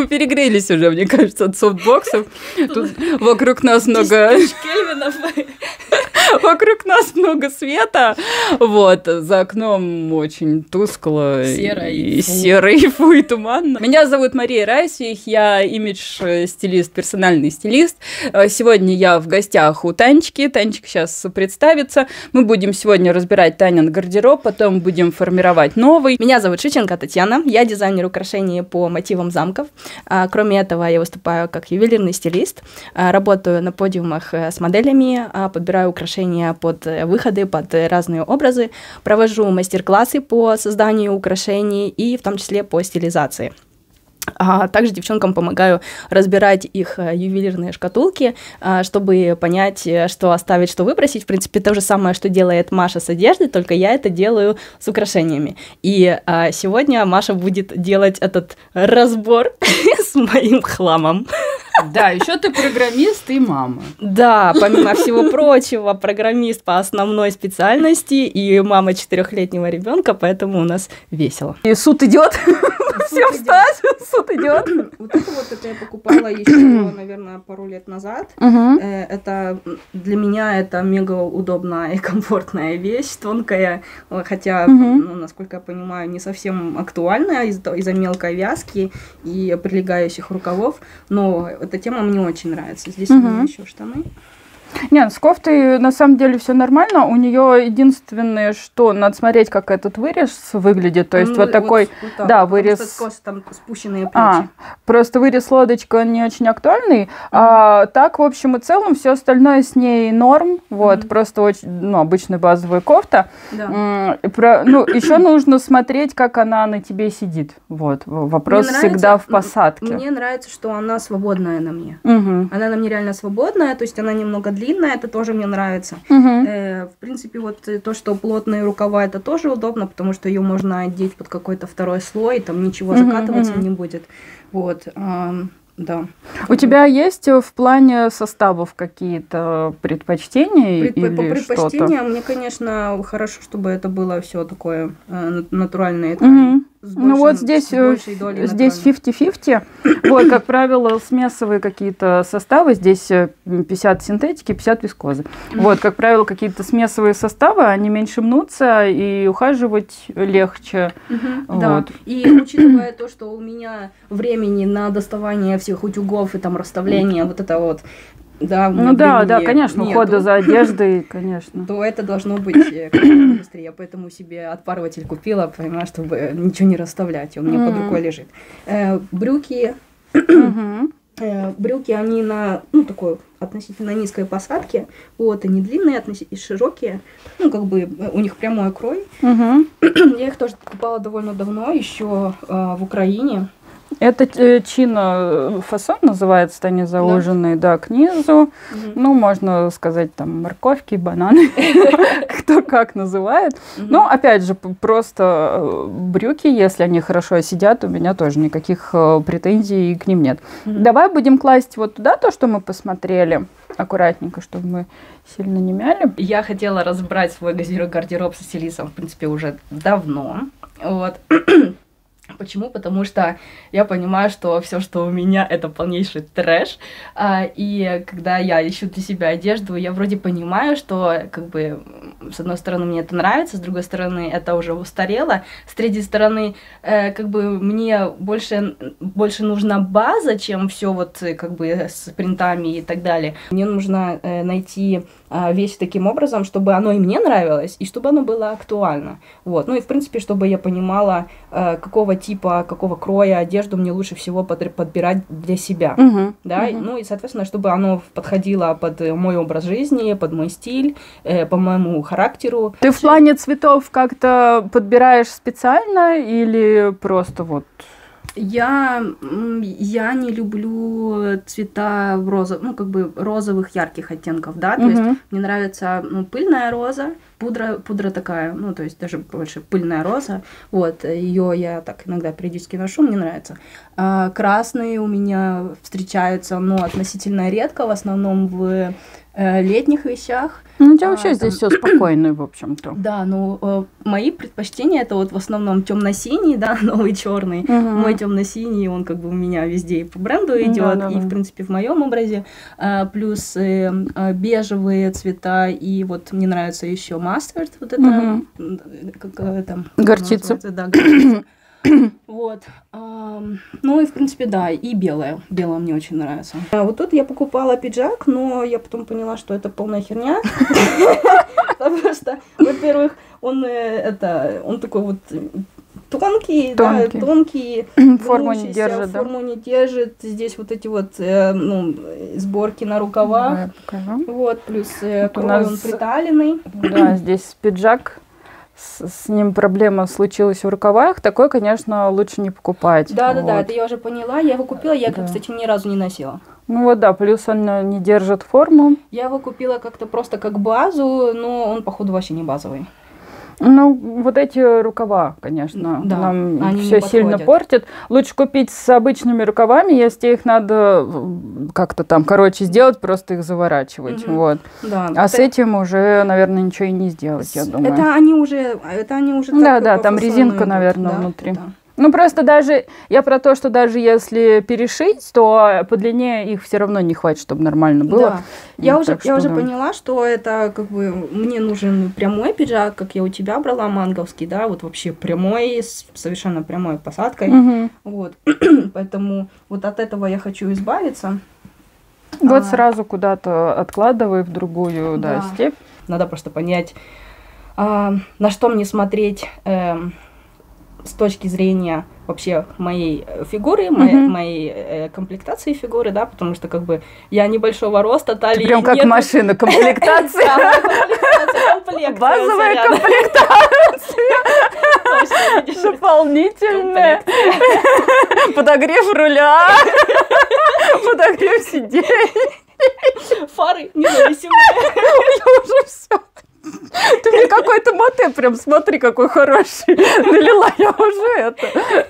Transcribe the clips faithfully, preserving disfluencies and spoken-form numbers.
Мы перегрелись уже, мне кажется, от софтбоксов. Тут вокруг нас много... Вокруг нас много света. Вот, за окном очень тускло. Серо и, и серо, и фу, и туманно. Меня зовут Мария Райсвих, я имидж-стилист, персональный стилист. Сегодня я в гостях у Танечки. Танечка сейчас представится. Мы будем сегодня разбирать Танин гардероб, потом будем формировать новый. Меня зовут Шиченко Татьяна, я дизайнер украшений по мотивам замков. Кроме этого, я выступаю как ювелирный стилист, работаю на подиумах с моделями, подбираю украшения под выходы, под разные образы, провожу мастер-классы по созданию украшений и в том числе по стилизации. А также девчонкам помогаю разбирать их ювелирные шкатулки, чтобы понять, что оставить, что выбросить. В принципе, то же самое, что делает Маша с одеждой, только я это делаю с украшениями. И сегодня Маша будет делать этот разбор с моим хламом. Да, еще ты программист и мама. Да, помимо всего прочего, программист по основной специальности и мама четырехлетнего ребенка, поэтому у нас весело. И суд идет. Всем встать, суд идет. Вот это вот это я покупала еще, наверное, пару лет назад. Это для меня это мега удобная и комфортная вещь, тонкая, хотя, насколько я понимаю, не совсем актуальная из-за мелкой вязки и прилегающих рукавов, но эта тема мне очень нравится. Здесь у меня еще штаны. Нет, с кофтой на самом деле все нормально. У нее единственное, что надо смотреть, как этот вырез выглядит. То есть ну, вот такой, вот, вот да, вырез. Там спущенные плечи. А, просто вырез лодочка не очень актуальный. Mm-hmm. А так, в общем и целом, все остальное с ней норм. Вот, mm-hmm. просто очень, ну, обычная базовая кофта. Да. Про, ну, еще нужно смотреть, как она на тебе сидит. Вот, вопрос мне всегда нравится, в посадке. Мне нравится, что она свободная на мне. Mm-hmm. Она на мне реально свободная, то есть она немного длинная. Длинная, это тоже мне нравится. Uh-huh. Э, в принципе, вот то, что плотные рукава, это тоже удобно, потому что ее можно одеть под какой-то второй слой, там ничего uh-huh, закатываться uh-huh. не будет. Вот, э, да. У тебя есть в плане составов какие-то предпочтения Предп- или по предпочтениям что-то? Мне, конечно, хорошо, чтобы это было все такое э, натуральное. Uh-huh. Большим, ну вот здесь, здесь фифти-фифти. Вот, как правило, смесовые какие-то составы. Здесь пятьдесят синтетики, пятьдесят вискозы. Mm-hmm. Вот, как правило, какие-то смесовые составы, они меньше мнутся и ухаживать легче. Mm-hmm. Вот. Да. И учитывая то, что у меня времени на доставание всех утюгов и там расставление, mm-hmm. вот это вот. Да, ну да, да, конечно, нету. Ухода за одеждой, конечно. То это должно быть быстрее. Поэтому себе отпарыватель купила, понимаю, чтобы ничего не расставлять. Он у меня mm-hmm. под рукой лежит. Э, брюки. Mm-hmm. э, брюки, они на, ну, такой относительно низкой посадке. Вот, они длинные, относительно широкие. Ну, как бы у них прямой крой. Mm-hmm. Я их тоже покупала довольно давно, еще э, в Украине. Это э, чино фасон называется, они зауженные, да, да к низу. Угу. Ну, можно сказать, там, морковки, бананы, кто как называет. Но, опять же, просто брюки, если они хорошо сидят, у меня тоже никаких претензий к ним нет. Давай будем класть вот туда то, что мы посмотрели, аккуратненько, чтобы мы сильно не мяли. Я хотела разобрать свой гардероб со стилистом, в принципе, уже давно. Вот. Почему? Потому что я понимаю, что все, что у меня, это полнейший трэш. А, и когда я ищу для себя одежду, я вроде понимаю, что, как бы, с одной стороны, мне это нравится, с другой стороны, это уже устарело, с третьей стороны, э, как бы, мне больше, больше нужна база, чем все вот, как бы, с принтами и так далее. Мне нужно э, найти э, вещь таким образом, чтобы оно и мне нравилось, и чтобы оно было актуально. Вот. Ну и, в принципе, чтобы я понимала, э, какого типа, какого кроя одежду мне лучше всего под, подбирать для себя. Uh-huh. Да? Uh-huh. Ну и, соответственно, чтобы оно подходило под мой образ жизни, под мой стиль, э, по моему характеру. Ты в плане цветов как-то подбираешь специально или просто вот... Я, я не люблю цвета розов, ну, как бы розовых ярких оттенков, да, то uh-huh. есть мне нравится, ну, пыльная роза, пудра, пудра такая, ну, то есть даже больше пыльная роза. Вот, ее я так иногда периодически ношу, мне нравится. А, красные у меня встречаются, но относительно редко, в основном в э, летних вещах. Ну, у тебя а, вообще там... здесь все спокойно, в общем-то. Да, ну, э, мои предпочтения это вот в основном темно-синий, да, новый черный. Угу. Мой темно-синий, он как бы у меня везде и по бренду идет, да, да, и, в принципе, в моем образе. А, плюс э, э, бежевые цвета, и вот мне нравится еще mustard, вот это, угу. как э, там... Горчица. Да, горчица. Вот. А, ну и, в принципе, да, и белое. Белое мне очень нравится. А вот тут я покупала пиджак, но я потом поняла, что это полная херня. Потому что, во-первых, он это, он такой вот тонкий, да, тонкий. Форму не держит, да? Форму не держит. Здесь вот эти вот, ну, сборки на рукавах. Вот, плюс крой он приталенный. Да, здесь пиджак. С, с ним проблема случилась в рукавах, такой, конечно, лучше не покупать. Да, да, вот. да, это я уже поняла, я его купила, я, да. кстати, ни разу не носила. Ну вот да, плюс он не держит форму. Я его купила как-то просто как базу, но он, походу, вообще не базовый. Ну, вот эти рукава, конечно, да, нам все сильно портят. Лучше купить с обычными рукавами, если их надо как-то там, короче, сделать, просто их заворачивать. Угу. Вот. Да, а это... с этим уже, наверное, ничего и не сделать, с... я думаю. Это они уже, это они уже да, да, там резинка, идут, наверное, да? внутри. Да. Ну, просто даже, я про то, что даже если перешить, то по длине их все равно не хватит, чтобы нормально было. Да. Я, вот, уже, что, я уже да. поняла, что это как бы мне нужен прямой пиджак, как я у тебя брала, манговский, да, вот вообще прямой, с совершенно прямой посадкой. Угу. Вот. Поэтому вот от этого я хочу избавиться. Вот а... сразу куда-то откладывай в другую да. Да, степь. Надо просто понять, а, на что мне смотреть... Э, с точки зрения вообще моей фигуры, моей, uh-huh. моей э, комплектации фигуры, да, потому что как бы я небольшого роста, талии прям как нет. Машина, комплектация. Базовая комплектация. Дополнительная. Подогрев руля. Подогрев сидений. Фары независимые. Я уже все. Ты мне какой-то мате прям, смотри, какой хороший. Налила я уже это.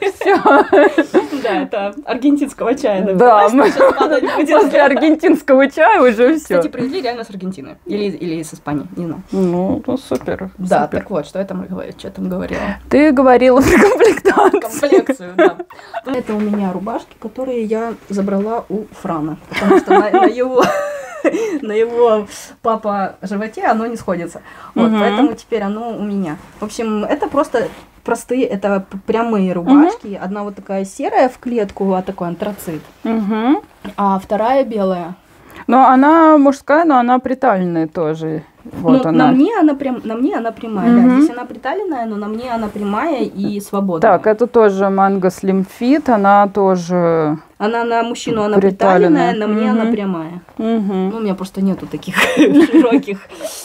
Все. Да, это аргентинского чая. Да, мы после аргентинского чая уже все. Кстати, привезли реально с Аргентины. Или, или с Испании, не знаю. Ну, ну супер. Да, супер. Так вот, что я там, что я там говорила? Ты говорила про комплектацию. Комплекцию, да. Это у меня рубашки, которые я забрала у Франа. Потому что на, на его... на его папа животе оно не сходится. Вот, угу. Поэтому теперь оно у меня. В общем, это просто простые, это прямые рубашки. Угу. Одна вот такая серая в клетку, а такой антрацит. Угу. А вторая белая. Но она мужская, но она приталенная тоже. Вот ну, она. На мне она прям, на мне она прямая. Угу. Да. Здесь она приталенная, но на мне она прямая и свободная. Так, это тоже Mango Slim Fit, она тоже. Она на мужчину она приталенная, на мне угу. она прямая. Угу. Ну, у меня просто нету таких широких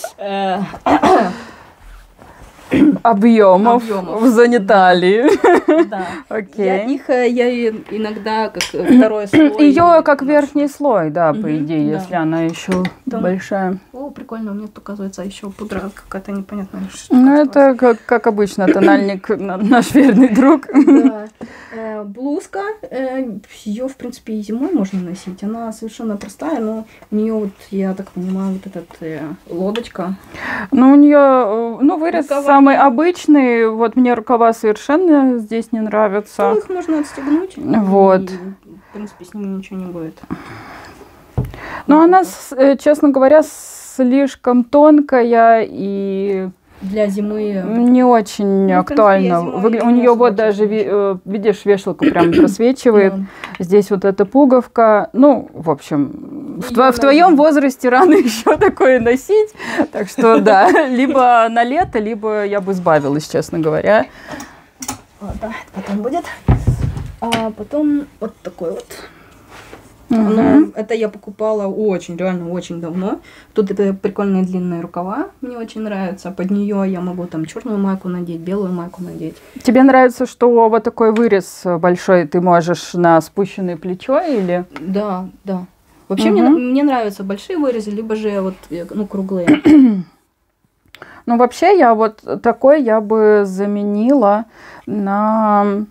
объемов в зоне талии. Да. Окей. Я их я иногда как второй слой. Ее как верхний слой, да, по идее, если она еще большая. О, прикольно, у меня тут оказывается еще пудра какая-то непонятная. Ну, это как, как обычно, тональник наш верный друг. Да. Э, блузка, э, ее, в принципе, и зимой можно носить. Она совершенно простая, но у нее, вот, я так понимаю, вот эта э, лодочка. Ну, у нее, ну, вырез рукава самый обычный. Вот мне рукава совершенно здесь не нравятся. Ну, их можно отстегнуть. Вот. И, в принципе, с ними ничего не будет. Но вот она, это. честно говоря, слишком тонкая и... Для зимы не очень ну, актуально. Принципе, у нее вот даже, видишь, вешалка прям просвечивает. Здесь вот эта пуговка. Ну, в общем, в, тво в твоем возрасте рано еще такое носить. Так что да, либо на лето, либо я бы избавилась, честно говоря. Ладно, потом будет. А потом вот такой вот. Угу. Но это я покупала очень, реально очень давно. Тут это прикольные длинные рукава, мне очень нравятся. Под нее я могу там черную майку надеть, белую майку надеть. Тебе нравится, что вот такой вырез большой ты можешь на спущенное плечо или? Да, да. Вообще угу. мне, мне нравятся большие вырезы, либо же вот ну круглые. Ну, вообще, я вот такой я бы заменила на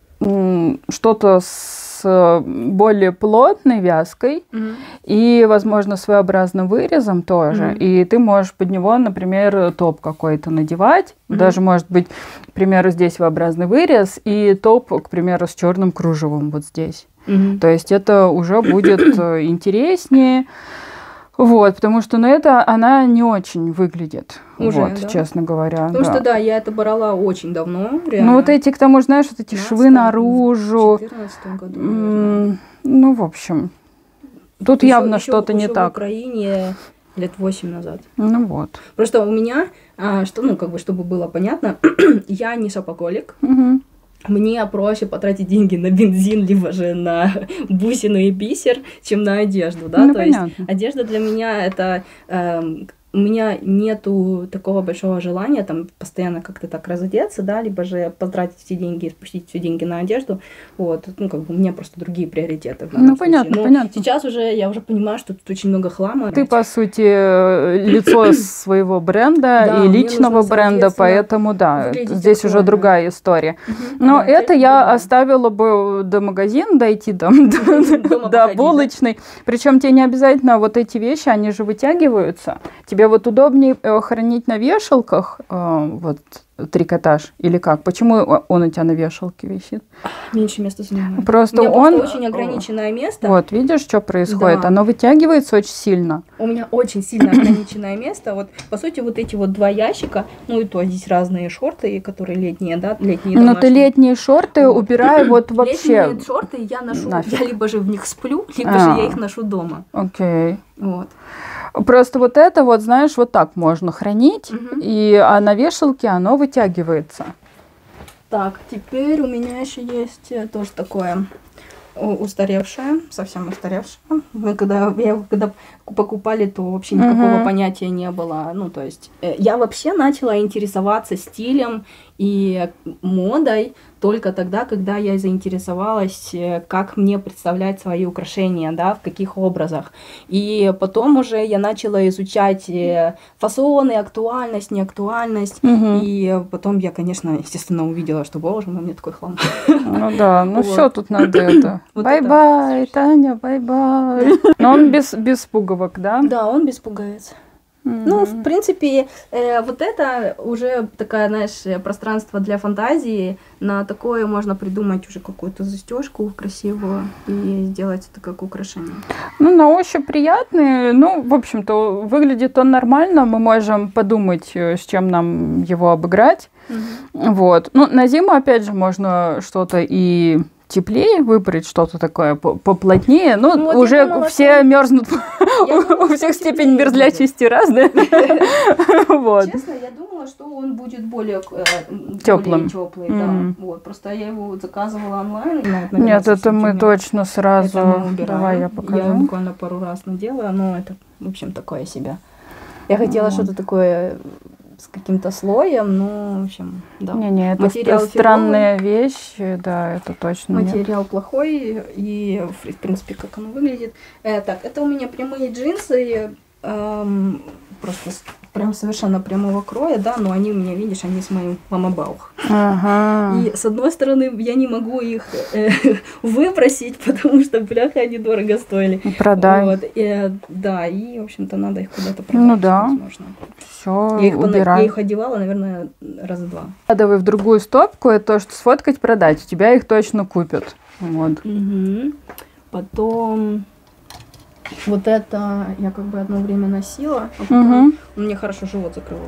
что-то с более плотной вязкой mm-hmm. и, возможно, своеобразным вырезом тоже. Mm-hmm. И ты можешь под него, например, топ какой-то надевать. Mm-hmm. Даже, может быть, к примеру, здесь V-образный вырез и топ, к примеру, с черным кружевом вот здесь. Mm-hmm. То есть это уже будет интереснее. Вот, потому что на это она не очень выглядит, уже, вот, да? Честно говоря. Потому да. что, да, я это брала очень давно, реально. Ну, вот эти, к тому же, знаешь, вот эти швы наружу. В две тысячи четырнадцатом году, наверное. Ну, в общем, тут еще, явно еще, что-то не еще так. в Украине лет восемь назад. Ну, вот. Просто у меня, а, что, ну, как бы, чтобы было понятно, я не шопоголик. Угу. Мне проще потратить деньги на бензин, либо же на бусину и бисер, чем на одежду, да, ну, то понятно. есть одежда для меня это... Эм, у меня нету такого большого желания там постоянно как-то так разодеться, да, либо же потратить все деньги и спустить все деньги на одежду, вот, ну, как бы у меня просто другие приоритеты. Ну, понятно, понятно. Сейчас уже, я уже понимаю, что тут очень много хлама. Ты, по сути, лицо своего бренда и личного бренда, поэтому, да, здесь уже другая история. Но это я оставила бы до магазина, дойти там, до булочной, причем тебе не обязательно вот эти вещи, они же вытягиваются, тебе вот удобнее хранить на вешалках, э, вот, трикотаж, или как? Почему он у тебя на вешалке висит? Меньше места занимает. Просто у меня он... просто очень ограниченное место. Вот, видишь, что происходит? Да. Оно вытягивается очень сильно. У меня очень сильно ограниченное место. Вот, по сути, вот эти вот два ящика, ну и то здесь разные шорты, которые летние, да, летние домашние. Но ты летние шорты вот. убирай вот вообще. Летние шорты я ношу, нафиг. я либо же в них сплю, либо а. же я их ношу дома. Окей. Вот. Просто вот это вот, знаешь, вот так можно хранить, угу. и а на вешалке оно вытягивается. Так, теперь у меня еще есть тоже такое устаревшее, совсем устаревшее. Мы когда, я, когда покупали, то вообще никакого угу. понятия не было. Ну, то есть я вообще начала интересоваться стилем и модой только тогда, когда я заинтересовалась, как мне представлять свои украшения, да, в каких образах. И потом уже я начала изучать фасоны, актуальность, неактуальность. Угу. И потом я, конечно, естественно, увидела, что, боже мой, у меня такой хлам. Ну да, ну вот. Все тут надо это. Бай-бай, вот Таня, бай-бай. Но он без, без пуговок, да? Да, он без пуговиц. Mm-hmm. Ну, в принципе, э, вот это уже такая, знаешь, пространство для фантазии. На такое можно придумать уже какую-то застежку красивую и сделать это как украшение. Ну, на ощупь приятный. Ну, в общем-то, выглядит он нормально. Мы можем подумать, с чем нам его обыграть. Mm-hmm. Вот. Ну, на зиму, опять же, можно что-то и... теплее выбрать, что-то такое поплотнее. Ну, ну вот уже думала, все что... мерзнут. У всех степень мерзлячести разная. Честно, я думала, что он будет более теплым. теплый. Да. Вот. Просто я его заказывала онлайн. Нет, это мы точно сразу... Давай я покажу. Я буквально пару раз надела, но это, в общем, такое себе. Я хотела что-то такое... с каким-то слоем, ну, в общем, да. Не-не, это материал странная фиговый. Вещь, да, это точно Материал нет. плохой, и, в принципе, как оно выглядит. Э, так, это у меня прямые джинсы, эм, просто прям совершенно прямого кроя, да, но они у меня, видишь, они с моим мамабаух. Ага. И, с одной стороны, я не могу их э, выбросить, потому что, бляха, они дорого стоили. Продай. Вот, и, да, и, в общем-то, надо их куда-то продать. Ну да. Возможно. Все, я их, убирай. Я их одевала, наверное, раза два. Давай в другую стопку, это то, что сфоткать, продать. У тебя их точно купят. Вот. Угу. Потом... Вот это я как бы одно время носила, а потом угу. он мне хорошо живот закрывал.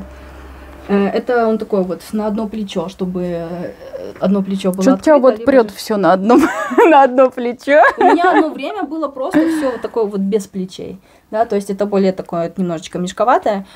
Это он такой вот на одно плечо, чтобы одно плечо было открыто. Что тебя вот прет же... все на одно, на одно плечо? У меня одно время было просто все вот такое вот без плечей. Да, то есть это более такое немножечко мешковатое.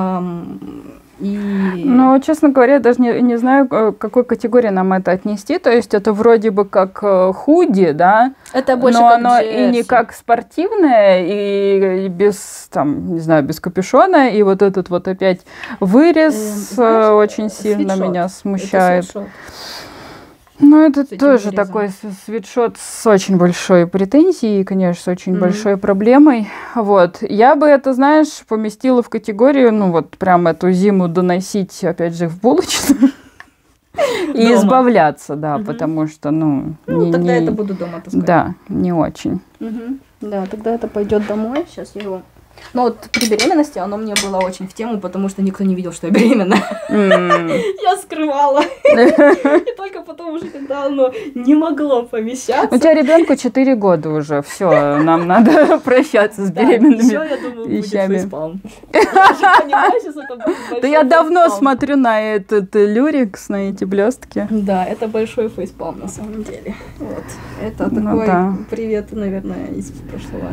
И... Ну, честно говоря, я даже не, не знаю, к какой категории нам это отнести. То есть это вроде бы как худи, да? Это больше но как оно джерси. И не как спортивное, и без, там, не знаю, без капюшона. И вот этот вот опять вырез э, знаешь, очень сильно свитшот. меня смущает. Ну, это тоже вырезом. Такой свитшот с очень большой претензией, конечно, с очень mm-hmm. большой проблемой. Вот. Я бы это, знаешь, поместила в категорию, ну, вот прям эту зиму доносить, опять же, в булочную. И избавляться, да, угу. потому что, ну... Ну, не, тогда не... это буду дома таскать. Да, не очень. Угу. Да, тогда это пойдет домой, сейчас я его... Ну, вот при беременности оно мне было очень в тему, потому что никто не видел, что я беременна. Mm. Я скрывала. И только потом уже, когда оно не могло помещаться... У тебя ребенку четыре года уже, все, нам надо прощаться с беременными вещами. Еще, я думаю, будет фейспалм. Я понимаю, сейчас это будет большой Да я давно смотрю на этот люрикс, на эти блестки. Да, это большой фейспалм на самом деле. Вот. Это такой привет, наверное, из прошлого...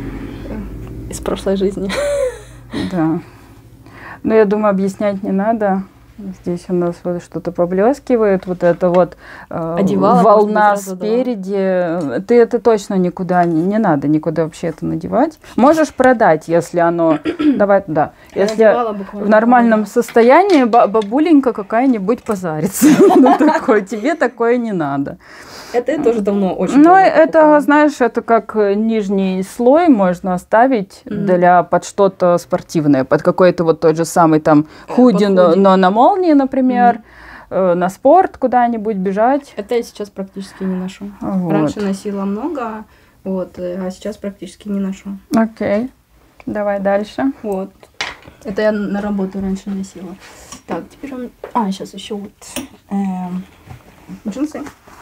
из прошлой жизни. Да. Но я думаю, объяснять не надо. Здесь у нас вот что-то поблескивает, вот это вот э, волна спереди. Ты это точно никуда не, не надо, никуда вообще это надевать. Можешь продать, если оно, давай туда, если в нормальном состоянии бабуленька какая-нибудь позарится. Ну такое, тебе такое не надо. Это я тоже давно очень. Ну, это, знаешь, это как нижний слой можно оставить mm-hmm. для под что-то спортивное, под какой-то вот тот же самый там худи, но, но на молнии, например, mm-hmm. э, на спорт куда-нибудь бежать. Это я сейчас практически не ношу. Вот. Раньше носила много, вот, а сейчас практически не ношу. Окей, давай дальше. Вот. Это я на работу раньше носила. Так, теперь он... А, сейчас еще вот эм, джинсы.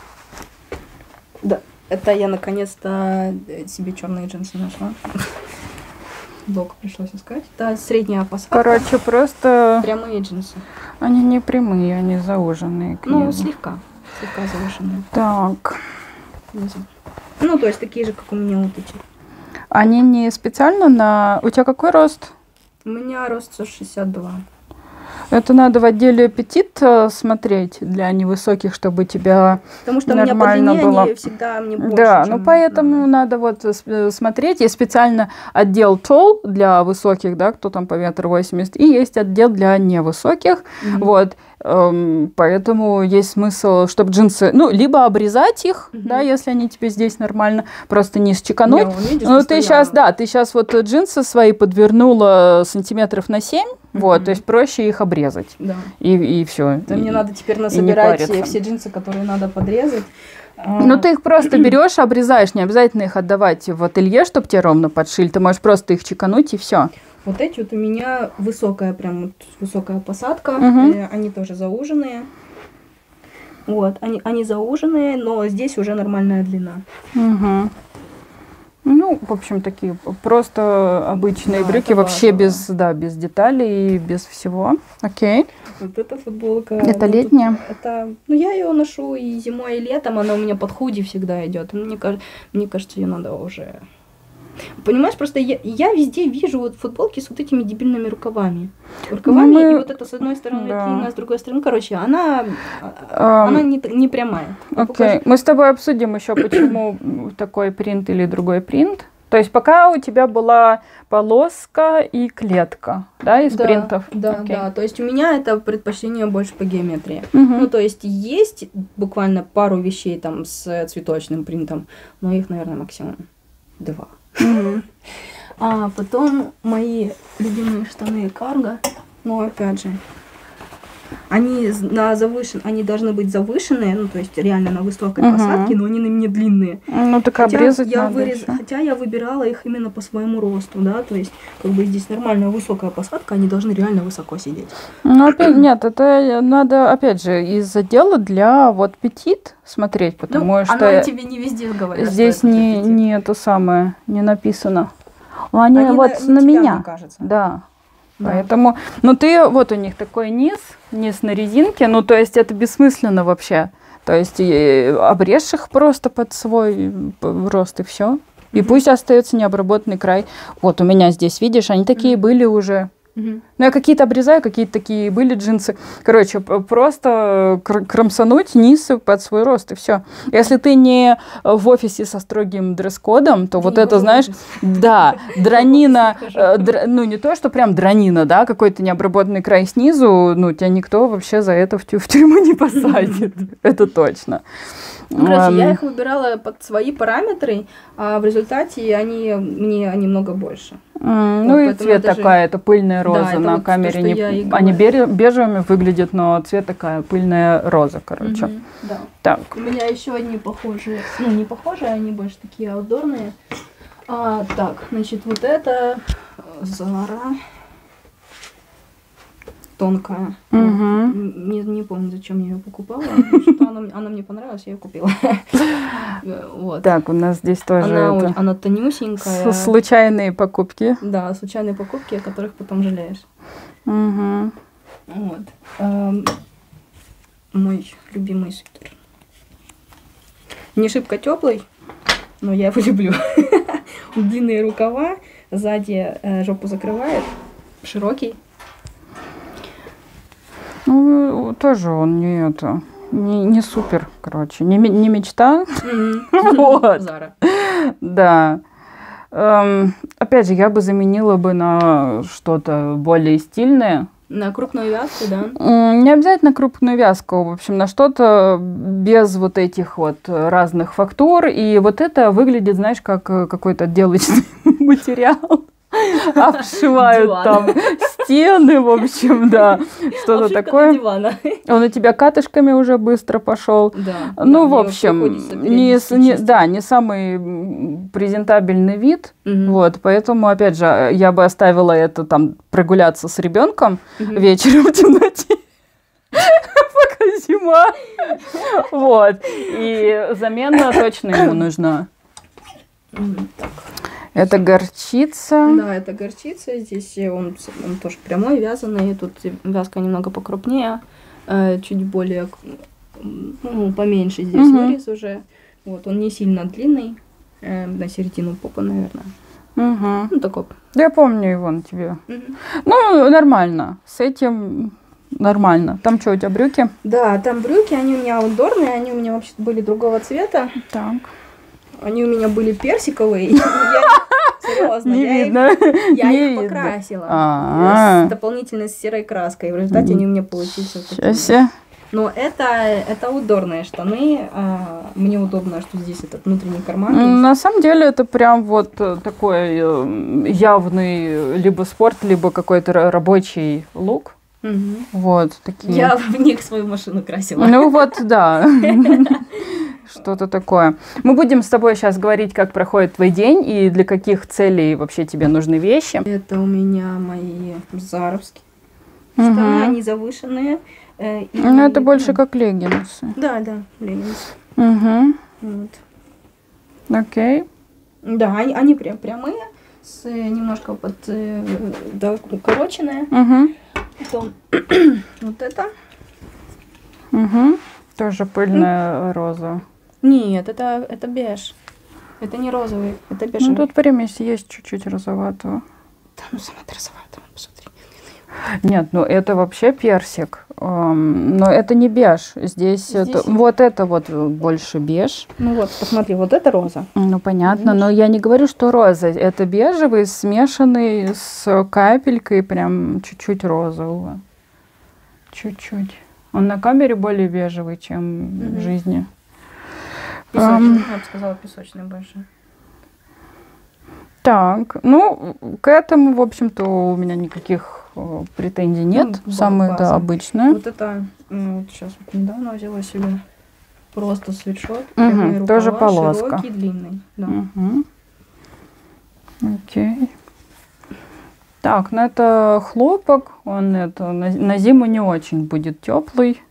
Да, это я наконец-то себе черные джинсы нашла. Долго пришлось искать. Это средняя посадка. Короче, просто... Прямые джинсы. Они не прямые, они зауженные. Ну, слегка. Слегка зауженные. Так. Ну, то есть такие же, как у меня вот эти. Они не специально на... У тебя какой рост? У меня рост сто шестьдесят два. Это надо в отделе аппетит смотреть для невысоких, чтобы тебя Потому что нормально у меня по было. длине всегда мне больше, Да, чем ну поэтому надо. надо вот смотреть. Есть специально отдел tall для высоких, да, кто там по метр восемьдесят, и есть отдел для невысоких. Mm-hmm. Вот. Эм, поэтому есть смысл, чтобы джинсы, ну, либо обрезать их, mm-hmm. да, если они тебе здесь нормально, просто не счекануть. Ну, ты сейчас, да, ты сейчас вот джинсы свои подвернула сантиметров на семь, mm-hmm. вот, то есть проще их обрезать. Да. И, и все. Да, мне надо теперь насобирать все джинсы, которые надо подрезать. Ну, ты их просто берешь, обрезаешь, не обязательно их отдавать в ателье, чтобы тебе ровно подшили, ты можешь просто их чекануть и все. Вот эти вот у меня высокая, прям вот высокая посадка, uh-huh. э, они тоже зауженные. Вот, они, они зауженные, но здесь уже нормальная длина. Uh-huh. Ну, в общем, такие просто обычные да, брюки, вообще без, да, без деталей, без всего. Окей. Вот эта футболка. Это ну, летняя? Это, ну, я ее ношу и зимой, и летом, она у меня под худи всегда идет. Мне, мне кажется, ее надо уже... Понимаешь, просто я, я везде вижу вот футболки с вот этими дебильными рукавами. Рукавами, мы... и вот это с одной стороны да. длинная, с другой стороны. Короче, она, um, она не, не прямая. Окей, okay. Мы с тобой обсудим еще, почему такой принт или другой принт. То есть пока у тебя была полоска и клетка, да, из да, принтов? Да, okay. да. То есть у меня это предпочтение больше по геометрии. Uh-huh. Ну, то есть есть буквально пару вещей там с цветочным принтом, но их, наверное, максимум два. Mm-hmm. А потом мои любимые штаны карго, но опять же, они на завышен, они должны быть завышенные, ну то есть реально на высокой uh-huh. посадке, но они на мне длинные. Ну так хотя обрезать я надо вырез... Хотя я выбирала их именно по своему росту, да, то есть как бы здесь нормальная высокая посадка, они должны реально высоко сидеть. Ну опять нет, это надо опять же из отдела для вот петит смотреть, потому ну, что она тебе не везде говорит. Здесь не не это самое не написано. Но они, они вот на, на меня, мне кажется. Да. Да. Поэтому, ну ты, вот у них такой низ, низ на резинке, ну то есть это бессмысленно вообще. То есть и обрежь их просто под свой рост и все. И mm-hmm. пусть остается необработанный край. Вот у меня здесь, видишь, они такие mm-hmm. были уже. Угу. Ну, я какие-то обрезаю, какие-то такие были джинсы. Короче, просто кромсануть низ под свой рост, и все. Если ты не в офисе со строгим дресс-кодом, то ты вот это, знаешь, да, дранина, др, ну, не то, что прям дранина, да, какой-то необработанный край снизу, ну, тебя никто вообще за это в, тю в тюрьму не посадит. Это точно. Ну, короче, я их выбирала под свои параметры, а в результате они мне немного больше. Mm, ну вот, и цвет такая, же... это пыльная роза. Да, на вот камере то, не... они бежевыми выглядят, но цвет такая пыльная роза, короче. Mm-hmm, да. Так. У меня еще одни похожие, ну не похожие, они больше такие аутдорные. А, так, значит, вот это Zara. Тонкая. Угу. Не, не помню, зачем я ее покупала. Что она, она мне понравилась, я ее купила. Вот. Так, у нас здесь тоже она, это... она тонюсенькая. Случайные покупки. Да, случайные покупки, о которых потом жалеешь. Угу. Вот. Эм, мой любимый свитер. Не шибко теплый, но я его люблю. Длинные рукава, сзади э, жопу закрывает, широкий. Ну, тоже он не это, не, не супер, короче, не, не мечта. Вот. Да. Опять же, я бы заменила бы на что-то более стильное. На крупную вязку, да? Не обязательно крупную вязку, в общем, на что-то без вот этих вот разных фактур. И вот это выглядит, знаешь, как какой-то отделочный материал. Обшивают там стены, в общем, да, что-то такое. Он у тебя катышками уже быстро пошел. Да, ну, да, в общем, не, не, да, не самый презентабельный вид. Угу. Вот, поэтому, опять же, я бы оставила это там прогуляться с ребенком угу. вечером в темноте. Пока зима. Вот. И замена точно ему нужна. Так. Это горчица. Да, это горчица. Здесь он, он тоже прямой, вязаный. Тут вязка немного покрупнее, чуть более, ну, поменьше здесь угу. вырез уже. Вот, он не сильно длинный, на середину попы, наверное. Угу. Ну, такой. Я помню его на тебе. Угу. Ну, нормально. С этим нормально. Там что, у тебя брюки? Да, там брюки, они у меня аутдорные, они у меня вообще-то были другого цвета. Так. Они у меня были персиковые. Серьезно, не я, видно. их, я не их покрасила А-а-а. с дополнительной серой краской. В результате они у меня получились вот такие. Сейчас. Но это, это аутдорные штаны. А, мне удобно, что здесь этот внутренний карман. На самом деле это прям вот такой явный либо спорт, либо какой-то рабочий лук. Угу. Вот такие. Я в них свою машину красила. Ну вот, да. Что-то такое. Мы будем с тобой сейчас говорить, как проходит твой день и для каких целей вообще тебе нужны вещи. Это у меня мои заровские штаны, угу. они завышенные. Э, и... Ну, это больше как леггинсы. Да, да, леггинсы. Угу. Вот. Окей. Да, они, они прям прямые, с немножко под, да, укороченные. Угу. Потом вот это. Угу. Тоже пыльная роза. Нет, это, это беж. Это не розовый, это бежевый. Ну, тут примесь есть чуть-чуть розоватого. Да, ну сама ты розоватого, посмотри. Нет, ну это вообще персик. Эм, но это не беж. Здесь, Здесь это, и... вот это вот больше беж. Ну вот, посмотри, вот это роза. Ну, понятно, но я не говорю, что роза. Это бежевый, смешанный с капелькой прям чуть-чуть розового. Чуть-чуть. Он на камере более бежевый, чем mm-hmm. в жизни. Песочный, um, я бы сказала, песочный больше. Так, ну, к этому, в общем-то, у меня никаких о, претензий нет. Ну, самое, да, обычное. Вот это, ну, вот сейчас вот недавно взяла себе просто свитшот. Угу, рукава, тоже полоска. Широкий, длинный. Да. Угу. Окей. Так, ну это хлопок, он это на, на зиму не очень будет теплый.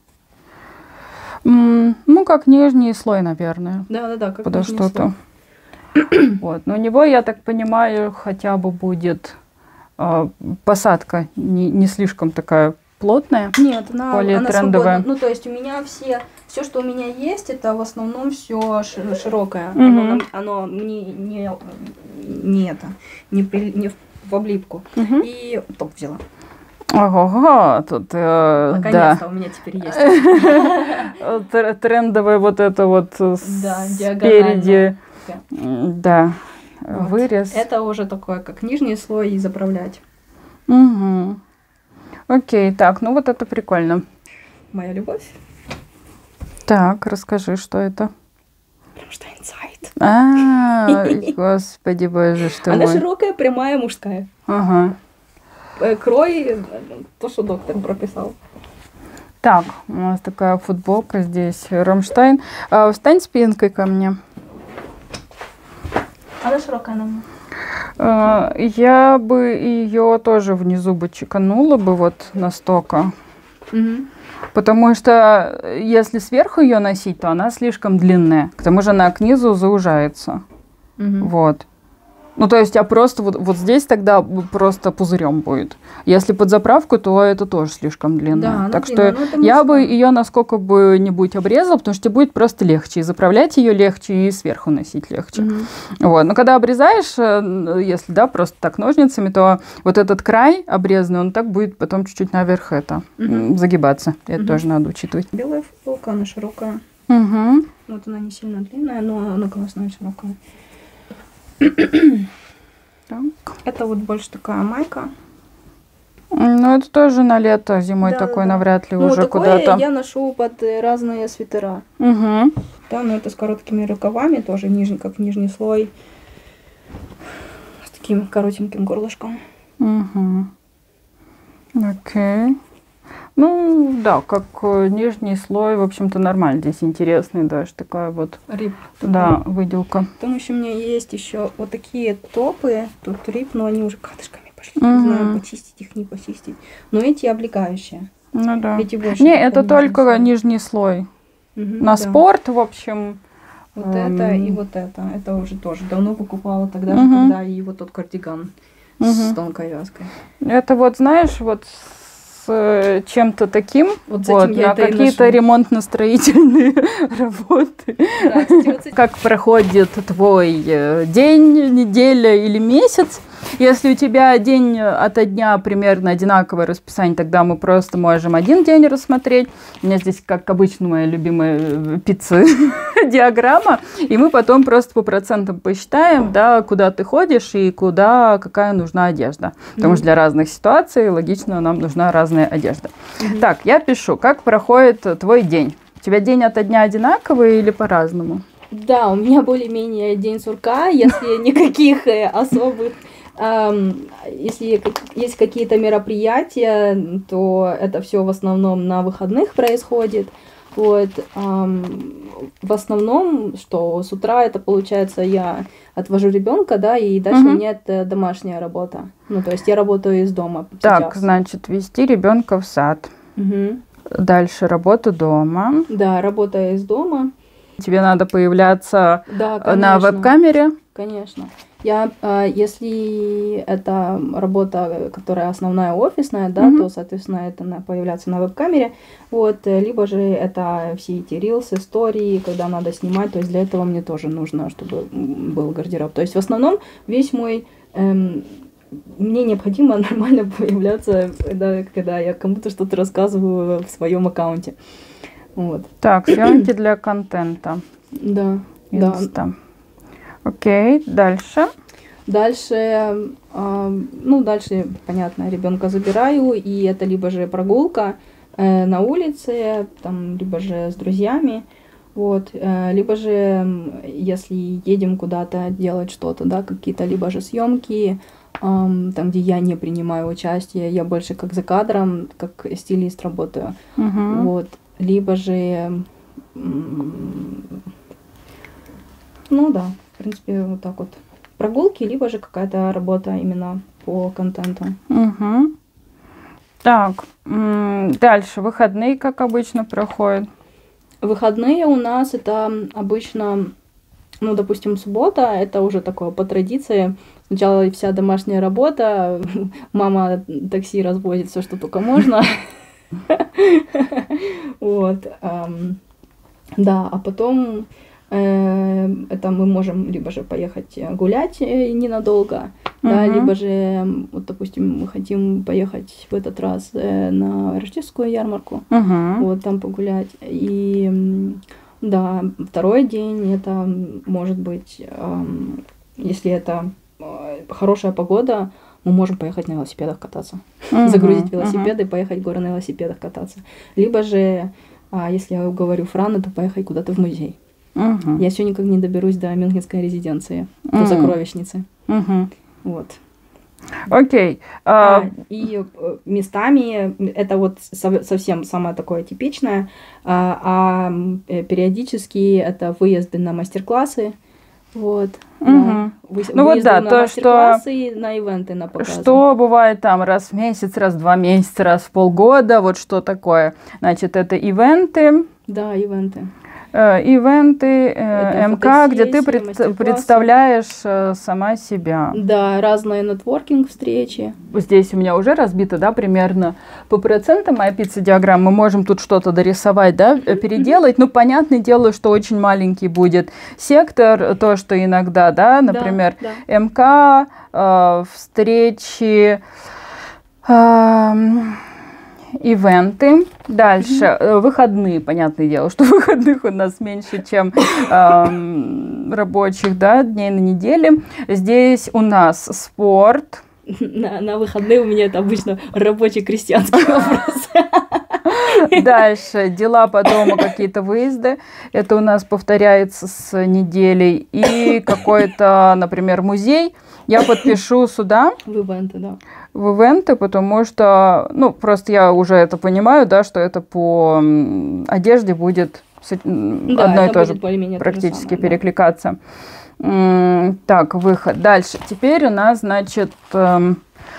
М, ну, как нижний слой, наверное. Да, да, да, как подо что-то. Вот, но у него, я так понимаю, хотя бы будет э, посадка не, не слишком такая плотная. Нет, она, более она трендовая. Свободна. Ну, то есть у меня все, все, что у меня есть, это в основном все широкое. Угу. Оно, оно мне не, не это, не, при, не в облипку. Угу. И топ взяла. Ого, тут, э, наконец-то да. у меня теперь есть. Трендовая вот это вот Да, спереди. Да, вот. Вырез. Это уже такое, как нижний слой, и заправлять. Угу. Окей, так, ну вот это прикольно. Моя любовь. Так, расскажи, что это? Рамштайн Сайт. А, господи боже, что Она мой. широкая, прямая, мужская. Ага. Крой, то, что доктор прописал. Так, у нас такая футболка здесь, Рамштайн. А, встань спинкой ко мне. Она широкая на мне. А, я бы ее тоже внизу бы чеканула бы вот настолько. Угу. Потому что если сверху ее носить, то она слишком длинная. К тому же она к низу заужается. Угу. Вот. Ну, то есть, а просто вот, вот здесь тогда просто пузырем будет. Если под заправку, то это тоже слишком длинно. Да, так длинная, что но я бы ее насколько бы нибудь обрезала, потому что тебе будет просто легче. И заправлять ее легче, и сверху носить легче. Угу. Вот. Но когда обрезаешь, если, да, просто так ножницами, то вот этот край обрезанный, он так будет потом чуть-чуть наверх это Угу. загибаться. Это Угу. тоже надо учитывать. Белая футболка, она широкая. Угу. Вот она не сильно длинная, но она классная, широкая. Так. Это вот больше такая майка. Ну, это тоже на лето, зимой Да, такой да, да. навряд ли Ну, уже такое куда-то. я ношу под э, разные свитера. Угу. Да, но это с короткими рукавами, тоже нижний, как нижний слой. С таким коротеньким горлышком. Угу. Окей. Ну, да, как э, нижний слой, в общем-то, нормально. Здесь интересный даже такая вот, Рип. да, выделка. Потом еще у меня есть еще вот такие топы. Тут рип, но они уже катышками пошли. Мгм. Не знаю, почистить их, не почистить. Но эти облегающие. Ну да. Эти больше. Не, такой это нижний только слой. нижний слой. Мгм, На да. спорт, в общем. Вот Эм. это и вот это. Это уже тоже давно покупала тогда, же, Мгм. когда и вот тот кардиган с Мгм. тонкой вязкой. Это вот, знаешь, вот с э, чем-то таким, Вот с вот, этим я на это и какие-то ношу. ремонтно-строительные работы. Да, кстати, вот с этим- Как проходит твой э, день, неделя или месяц. Если у тебя день ото дня примерно одинаковое расписание, тогда мы просто можем один день рассмотреть. У меня здесь, как обычно, моя любимая э, пицца диаграмма. И мы потом просто по процентам посчитаем, да, куда ты ходишь и куда какая нужна одежда. Потому Мгм. что для разных ситуаций логично нам нужна разная одежда. Мгм. Так, я пишу, как проходит твой день? У тебя день ото дня одинаковый или по-разному? Да, у меня более-менее день сурка, если никаких э, особых, эм, если как- есть какие-то мероприятия, то это все в основном на выходных происходит. Вот, эм, в основном, что с утра это получается я отвожу ребенка, да, и дальше Мгм. у меня это домашняя работа. Ну, то есть я работаю из дома Так, сейчас. значит, вести ребенка в сад. Мгм. Дальше работа дома. Да, работая из дома. Тебе надо появляться Да, э, на конечно. веб-камере. Конечно. Я, э, если это работа, которая основная офисная, да, Мгм. то, соответственно, это на, появляться на веб-камере. Вот, э, либо же это все эти рилсы, истории, когда надо снимать. То есть для этого мне тоже нужно, чтобы м, был гардероб. То есть в основном весь мой эм, мне необходимо нормально появляться, когда, когда я кому-то что-то рассказываю в своем аккаунте. Вот. Так, съемки для контента. Да. Да. Инста. Окей, дальше. Дальше, э, ну, дальше, понятно, ребенка забираю, и это либо же прогулка э, на улице, там, либо же с друзьями, вот, э, либо же, м, если едем куда-то делать что-то, да, какие-то либо же съемки, эм, там, где я не принимаю участие, я больше как за кадром, как стилист работаю, Мгм. вот, либо же, м, ну да, в принципе, вот так вот. Прогулки, либо же какая-то работа именно по контенту. Мгм. Так, м, дальше. Выходные, как обычно, проходят. Выходные у нас это обычно, ну, допустим, суббота, это уже такое по традиции. Сначала вся домашняя работа, мама такси развозит все, что только можно. Вот. ам, Да, а потом э, это мы можем либо же поехать э, гулять э, ненадолго, да, либо же, вот, допустим, мы хотим поехать в этот раз э, на рождественскую ярмарку, uh-huh. вот, там погулять, и, да, второй день это может быть, э, если это э, хорошая погода, мы можем поехать на велосипедах кататься, uh-huh. загрузить велосипеды uh-huh. и поехать в горы на велосипедах кататься, либо же, э, если я уговорю Франа, то поехать куда-то в музей. Uh-huh. Я все никак не доберусь до Мюнхенской резиденции, до uh-huh. сокровищницы. Uh-huh. Вот. Окей. Okay. А, uh... И местами это вот совсем самое такое типичное, а, а периодически это выезды на мастер-классы. Вот. Uh-huh. Да. Вы, ну вот да, на то, что... и на ивенты, на показы. Что бывает там раз в месяц, раз в два месяца, раз в полгода, вот что такое. Значит, это ивенты. Да, ивенты. Ивенты, МК, где ты пред, представляешь сама себя. Да, разные нетворкинг-встречи. Здесь у меня уже разбито, да, примерно по процентам моя пицца-диаграмма. Мы можем тут что-то дорисовать, да, переделать. Ну, понятное дело, что очень маленький будет сектор, то, что иногда, да, например, да, да. МК, э, встречи, э, ивенты. Дальше. Mm-hmm. Выходные, понятное дело, что выходных у нас меньше, чем э, рабочих, да, дней на неделе. Здесь у нас спорт. На, на выходные у меня это обычно рабочий крестьянский вопрос. Дальше. Дела по дому, какие-то выезды. Это у нас повторяется с неделей. И какой-то, например, музей. Я подпишу сюда. В ивенты, да. В ивенты, потому что, ну, просто я уже это понимаю, да, что это по одежде будет да, одно и то же практически то же самое, перекликаться. Да. Так, выход. Дальше. Теперь у нас, значит, э,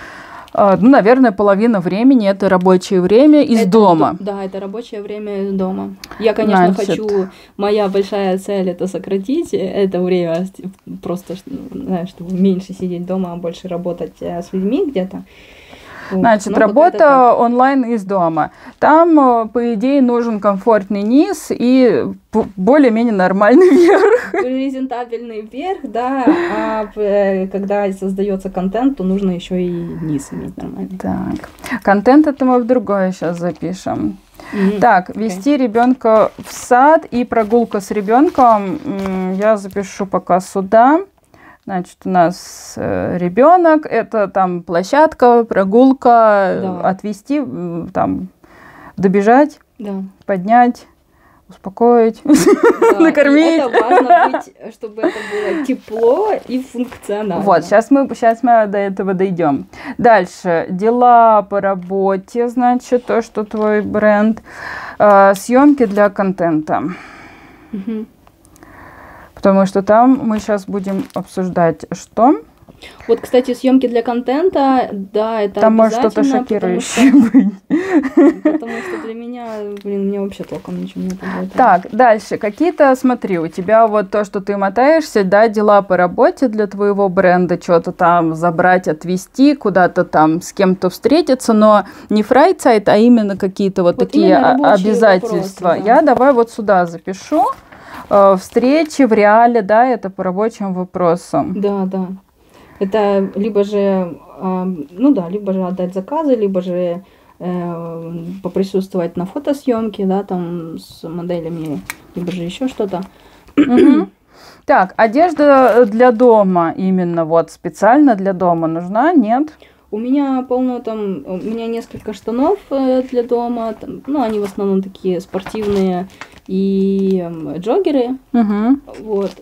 э, ну, наверное, половина времени это рабочее время из это, дома. Да, это рабочее время из дома. Я, конечно, значит, хочу, моя большая цель это сократить это время, просто, знаешь, чтобы меньше сидеть дома, а больше работать с людьми где-то. Значит, ну, работа онлайн из дома. Там, по идее, нужен комфортный низ и более-менее нормальный верх. Презентабельный верх, да. А когда создается контент, то нужно еще и низ иметь нормальный. Так, контент это мы в другое сейчас запишем. Mm-hmm. Так, вести okay. ребенка в сад и прогулка с ребенком я запишу пока сюда. Значит, у нас э, ребенок, это там площадка, прогулка, да. отвезти, там, добежать, да. поднять, успокоить, да, накормить. Это важно быть, чтобы это было тепло и функционально. Вот, сейчас мы, сейчас мы до этого дойдем. Дальше, дела по работе, значит, то, что твой бренд, э, съемки для контента. Угу. Потому что там мы сейчас будем обсуждать, что... Вот, кстати, съемки для контента, да, это там может что-то шокирующее быть. Потому что для меня, блин, мне вообще толком ничего не работает. Так, дальше. Какие-то, смотри, у тебя вот то, что ты мотаешься, да, дела по работе для твоего бренда, что-то там забрать, отвезти, куда-то там с кем-то встретиться, но не фрайцайт, а именно какие-то вот, вот такие обязательства. Вопросы, да. Я давай вот сюда запишу. Встречи в реале, да, это по рабочим вопросам. Да, да. Это либо же, ну да, либо же отдать заказы, либо же э, поприсутствовать на фотосъемке, да, там с моделями, либо же еще что-то. Угу. Так, одежда для дома именно вот специально для дома нужна, нет? У меня полно там, у меня несколько штанов для дома, там, ну они в основном такие спортивные и э, джоггеры, угу. вот,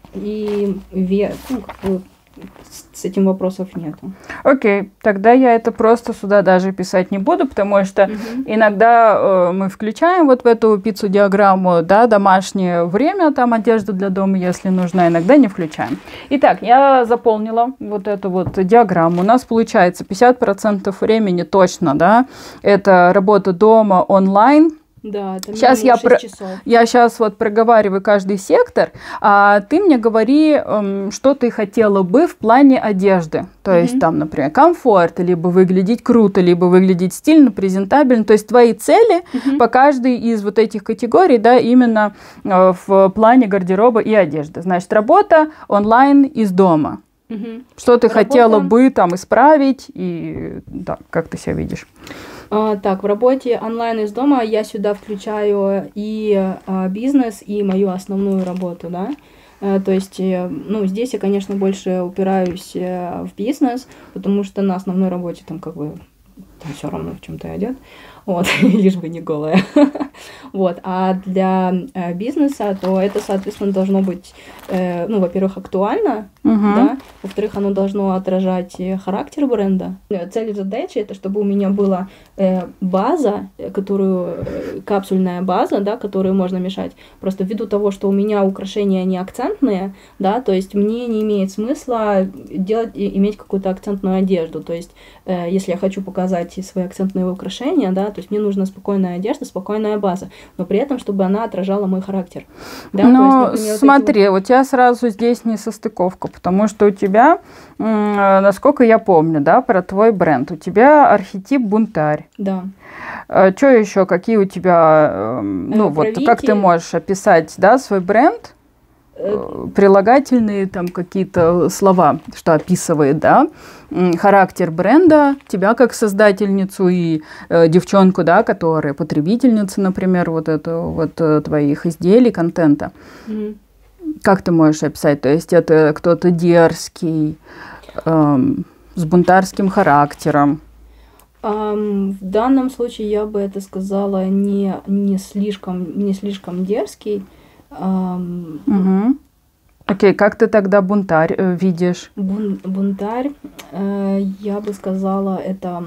и вверх, ну, как бы, с, с этим вопросов нету. Окей, тогда я это просто сюда даже писать не буду, потому что угу. иногда э, мы включаем вот в эту пиццу-диаграмму, да, домашнее время, там одежда для дома, если нужна, иногда не включаем. Итак, я заполнила вот эту вот диаграмму. У нас получается пятьдесят процентов времени точно, да, это работа дома онлайн. Да, это сейчас я, про... я сейчас вот проговариваю каждый сектор, а ты мне говори, эм, что ты хотела бы в плане одежды. То mm-hmm. есть там, например, комфорт, либо выглядеть круто, либо выглядеть стильно, презентабельно. То есть твои цели mm-hmm. по каждой из вот этих категорий, да, именно э, в плане гардероба и одежды. Значит, работа онлайн из дома. Угу. Что ты Работа... хотела бы там исправить, и да, как ты себя видишь? А, так, в работе онлайн из дома я сюда включаю и а, бизнес, и мою основную работу, да. А, то есть, ну, здесь я, конечно, больше упираюсь в бизнес, потому что на основной работе там как бы там все равно в чем-то одет. Вот, лишь бы не голая. Вот, а для э, бизнеса, то это, соответственно, должно быть, э, ну, во-первых, актуально, uh-huh. да, во-вторых, оно должно отражать характер бренда. Цель и задача — это чтобы у меня была э, база, которую, э, капсульная база, да, которую можно мешать. Просто ввиду того, что у меня украшения не акцентные, да, то есть мне не имеет смысла делать, иметь какую-то акцентную одежду. То есть, э, если я хочу показать свои акцентные украшения, да, то есть мне нужна спокойная одежда, спокойная база, но при этом, чтобы она отражала мой характер. Да? Но то есть, например, смотри, вот эти... у тебя сразу здесь несостыковка, потому что у тебя, насколько я помню, да, про твой бренд, у тебя архетип бунтарь. Да. Что еще, какие у тебя, ну вот, Правите... как ты можешь описать, да, свой бренд? Прилагательные там какие-то слова, что описывает, да, характер бренда, тебя как создательницу и э, девчонку, да, которая потребительница, например, вот это вот твоих изделий, контента. Mm-hmm. Как ты можешь описать? То есть это кто-то дерзкий, э, с бунтарским характером. Um, в данном случае я бы это сказала не, не, слишком, не слишком дерзкий. Um, угу. Окей, как ты тогда бунтарь э, видишь? Бун, бунтарь, э, я бы сказала, это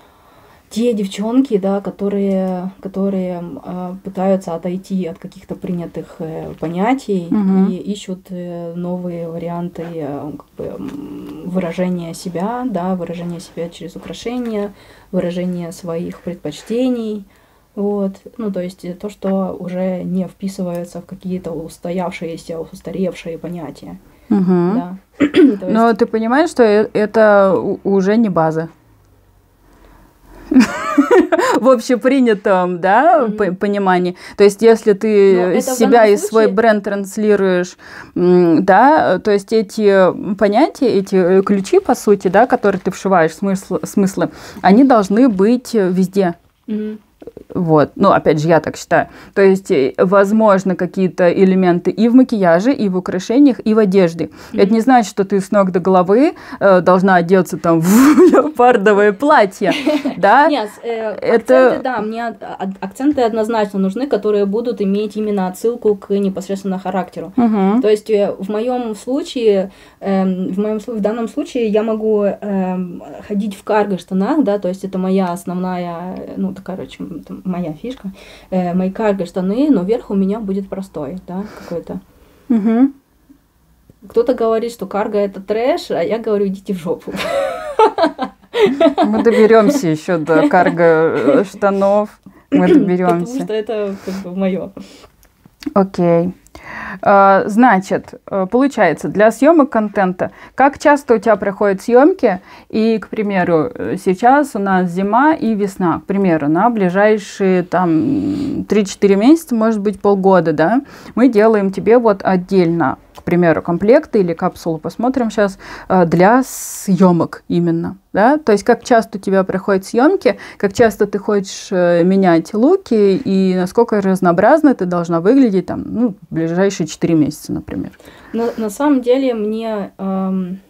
те девчонки, да, которые, которые э, пытаются отойти от каких-то принятых э, понятий угу. и ищут э, новые варианты э, как бы, выражения себя, да, выражения себя через украшения, выражения своих предпочтений. Вот, ну, то есть то, что уже не вписывается в какие-то устоявшиеся, устаревшие понятия. Угу. Да. Но есть... ты понимаешь, что это уже не база? В общепринятом, да, mm-hmm. понимании. То есть, если ты себя и случае... свой бренд транслируешь, да, то есть эти понятия, эти ключи, по сути, да, которые ты вшиваешь, смысл, смыслы, они должны быть везде. Mm-hmm. Вот, ну, опять же, я так считаю. То есть, возможно, какие-то элементы и в макияже, и в украшениях, и в одежде. Mm-hmm. Это не значит, что ты с ног до головы э, должна одеться там в леопардовое платье, да? Нет, акценты, да, мне акценты однозначно нужны, которые будут иметь именно отсылку к непосредственно характеру. То есть, в моем случае, в моем в данном случае я могу ходить в карго-штанах, да, то есть это моя основная, ну, короче, моя фишка, э, мои карго-штаны, но верх у меня будет простой, да, какой-то. Угу. Кто-то говорит, что карго это трэш, а я говорю, идите в жопу. Мы доберемся еще до карго-штанов. Мы доберемся. Потому что это как бы мое. Окей. Значит, получается, для съемок контента, как часто у тебя проходят съемки? И, к примеру, сейчас у нас зима и весна, к примеру, на ближайшие там три-четыре месяца, может быть, полгода, да, мы делаем тебе вот отдельно, к примеру, комплекты или капсулу, посмотрим сейчас, для съемок именно, да, то есть как часто у тебя проходят съемки, как часто ты хочешь менять луки и насколько разнообразно ты должна выглядеть там, ну, в ближайшие четыре месяца, например. На, на самом деле мне эм,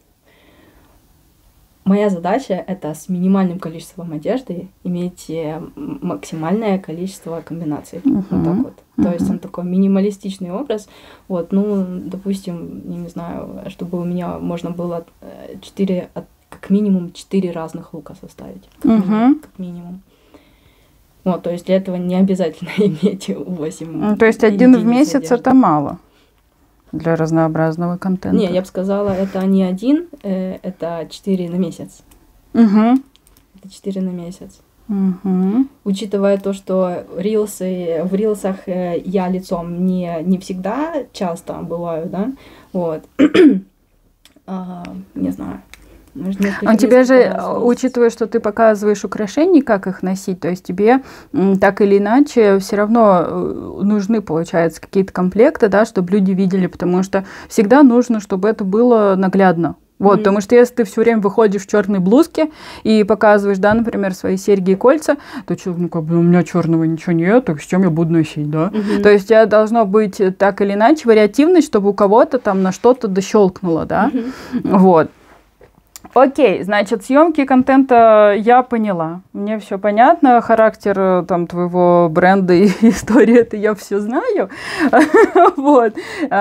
моя задача это с минимальным количеством одежды иметь максимальное количество комбинаций. Uh-huh. Вот так вот. Uh-huh. То есть он такой минималистичный образ. Вот, ну, допустим, я не знаю, чтобы у меня можно было четыре, как минимум четыре разных лука составить. Как, uh-huh. минимум, как минимум. Вот, то есть для этого не обязательно иметь восемь. Ну, то есть один в месяц одежды. Это мало для разнообразного контента. Не, я бы сказала, это не один, э, это четыре на месяц. Угу. Это четыре на месяц. Угу. Учитывая то, что рилсы, в рилсах э, я лицом не, не всегда часто бываю, да, вот, а, не знаю. А тебе же, учитывая, что ты показываешь украшения, как их носить, то есть тебе так или иначе все равно нужны, получается, какие-то комплекты, да, чтобы люди видели, потому что всегда нужно, чтобы это было наглядно. Вот, mm-hmm. потому что если ты все время выходишь в черной блузке и показываешь, да, например, свои серьги и кольца, то что, ну как бы у меня черного ничего нет, так с чем я буду носить, да? Mm-hmm. То есть у тебя должно быть так или иначе вариативность, чтобы у кого-то там на что-то дощелкнуло, да? Mm-hmm. Вот. Окей, значит, съемки контента я поняла. Мне все понятно. Характер там твоего бренда и истории, это я все знаю. Вот.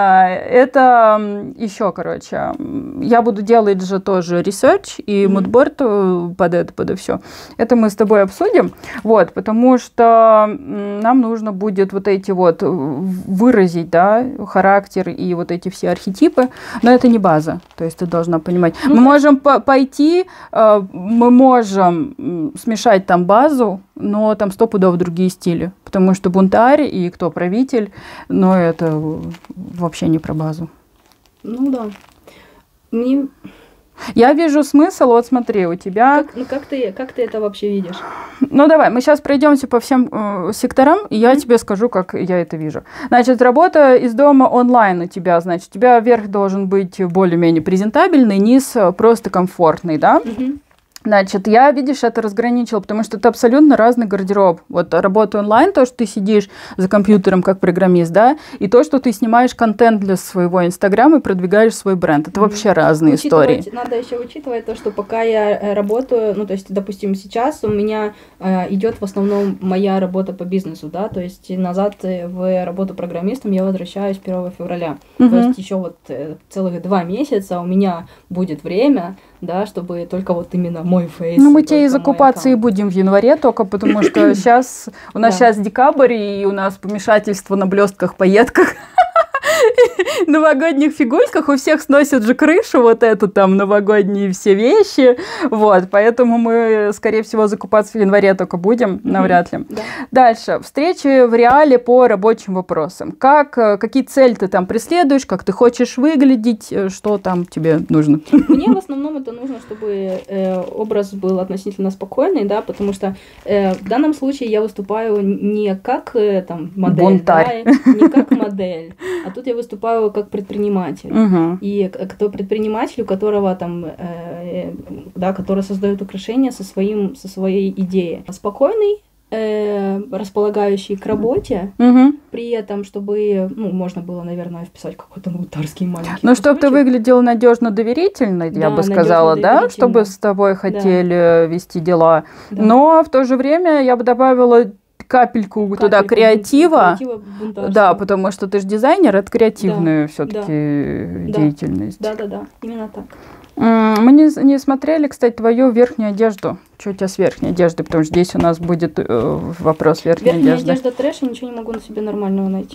Это еще, короче, я буду делать же тоже ресерч и мудборд под это, под это все. Это мы с тобой обсудим. Вот, потому что нам нужно будет вот эти вот выразить, да, характер и вот эти все архетипы, но это не база. То есть ты должна понимать. Мы можем пойти, мы можем смешать там базу, но там сто пудов другие стили, потому что бунтарь и кто правитель, но это вообще не про базу. Ну да. Мне... Я вижу смысл, вот смотри, у тебя... Как, ну как ты, как ты это вообще видишь? Ну давай, мы сейчас пройдемся по всем э, секторам, и я mm-hmm. тебе скажу, как я это вижу. Значит, работа из дома онлайн у тебя, значит, у тебя верх должен быть более-менее презентабельный, низ просто комфортный, да? Mm-hmm. Значит, я, видишь, это разграничила, потому что это абсолютно разный гардероб. Вот работа онлайн, то, что ты сидишь за компьютером как программист, да, и то, что ты снимаешь контент для своего Инстаграма и продвигаешь свой бренд. Это mm-hmm. вообще разные учитывать, истории. Надо еще учитывать то, что пока я работаю, ну, то есть, допустим, сейчас у меня э, идет в основном моя работа по бизнесу, да, то есть назад в работу программистом я возвращаюсь первого февраля. Mm-hmm. То есть еще вот э, целых два месяца у меня будет время, да, чтобы только вот именно мой фейс. Ну, мы тебе и закупаться и будем в январе только, потому что сейчас, у нас сейчас декабрь, и у нас помешательство на блестках, пайетках, новогодних фигурках, у всех сносят же крышу, вот эту там новогодние все вещи, вот, поэтому мы, скорее всего, закупаться в январе только будем, навряд ли. Да. Дальше, встречи в реале по рабочим вопросам. Как, какие цели ты там преследуешь, как ты хочешь выглядеть, что там тебе нужно? Мне в основном это нужно, чтобы э, образ был относительно спокойный, да, потому что э, в данном случае я выступаю не как э, там модель, да, не как модель, а тут я выступаю как предприниматель. Угу. И кто предприниматель, у которого там, э, да, который создает украшения со, своим, со своей идеей. Спокойный, э, располагающий к работе, угу. при этом, чтобы, ну, можно было, наверное, вписать какой-то бунтарский маленький. Ну, чтобы ты выглядел надежно доверительно, да, я бы сказала, да, чтобы с тобой хотели да. вести дела. Да. Но в то же время я бы добавила капельку, капельку туда креатива, креатива да, потому что ты же дизайнер, это креативная да, все-таки да, деятельность. Да, да, да, именно так. Мы не, не смотрели, кстати, твою верхнюю одежду. Что у тебя с верхней одеждой? Потому что здесь у нас будет э, вопрос верхней Верхняя одежды. Верхняя одежда трэш, я ничего не могу на себе нормального найти.